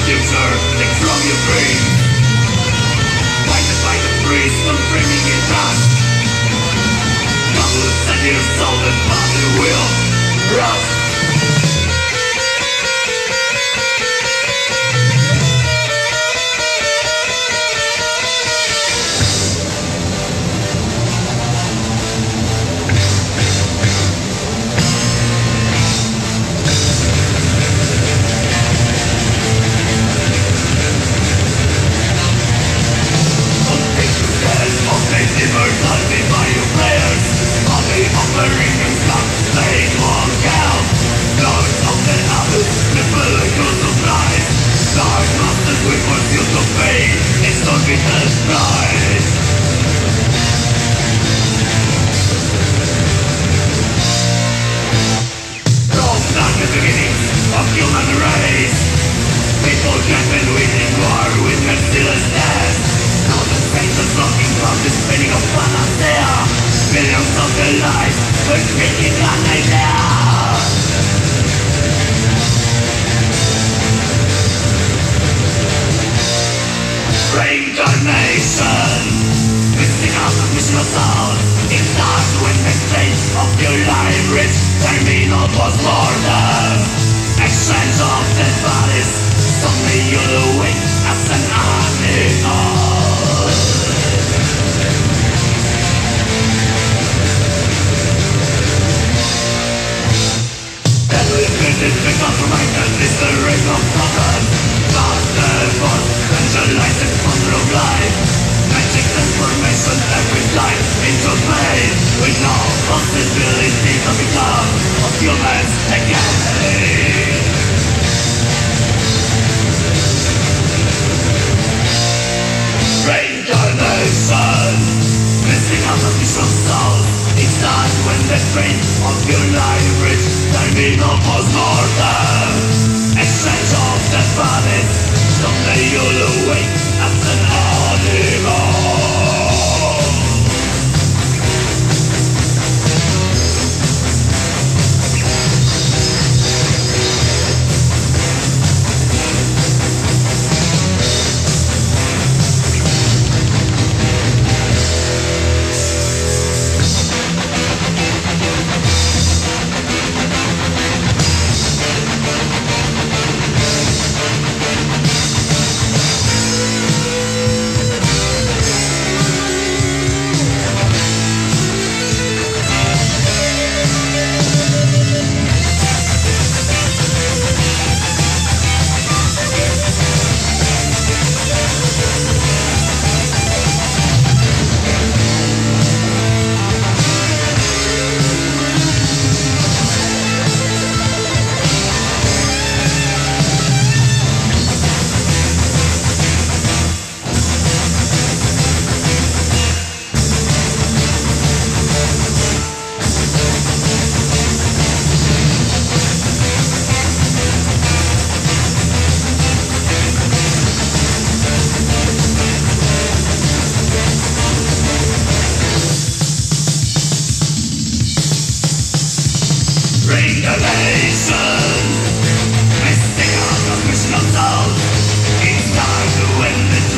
future, take from your dream. Fight the priest, not framing in trust. God will set your soul and body will rust. Immortality by your prayers, only offering your stuff, playing one count. Lords of the abyss, the vehicles of life. Dark masters will force you to pay exorbitant price. From darkest beginnings of human race, people have been winning war with mercilessness. Now the saints are blocking from the spinning of panacea. Millions of the lives were speaking an idea. Reincarnation, mystic out of mission soul. It starts when the state of your life reach terminal post-mortem. Exchange of dead bodies, someday you'll awake as an animal. The compromise is the ring of problem. Not the boss, centralized exposure of life. Magic transformation every life into pain, with no possibility to become of humans again. Reincarnation, missing out of visual souls. It starts when the train of your life reach terminal post-mortem. Exchange of dead bodies, someday you'll awake as an animal. Reincarnation, mystic out of mission of soul. It starts when the